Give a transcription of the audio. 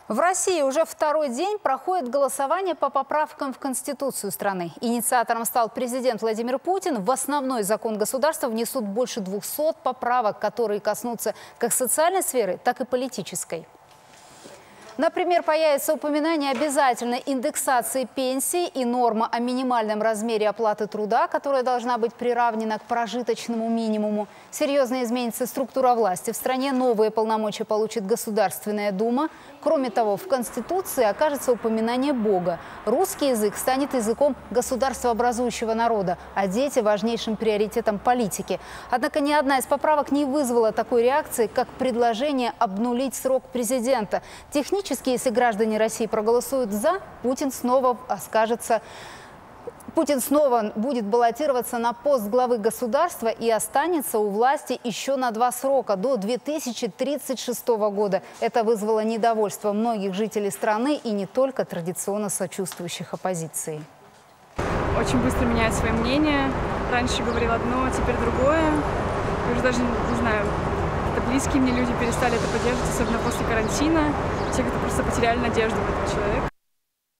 В России уже второй день проходит голосование по поправкам в Конституцию страны. Инициатором стал президент Владимир Путин. В основной закон государства внесут больше 200 поправок, которые коснутся как социальной сферы, так и политической. Например, появится упоминание обязательной индексации пенсий и норма о минимальном размере оплаты труда, которая должна быть приравнена к прожиточному минимуму. Серьезно изменится структура власти. В стране новые полномочия получит Государственная Дума. Кроме того, в Конституции окажется упоминание Бога. Русский язык станет языком государствообразующего народа, а дети – важнейшим приоритетом политики. Однако ни одна из поправок не вызвала такой реакции, как предложение обнулить срок президента. Технически, если граждане России проголосуют «за», Путин снова будет баллотироваться на пост главы государства и останется у власти еще на 2 срока, до 2036 года. Это вызвало недовольство многих жителей страны и не только традиционно сочувствующих оппозиции. Очень быстро меняет свое мнение. Раньше говорил одно, теперь другое. Я уже даже не знаю, это близкие мне люди перестали это поддерживать, особенно после карантина. Те, кто просто потеряли надежду в этого человека.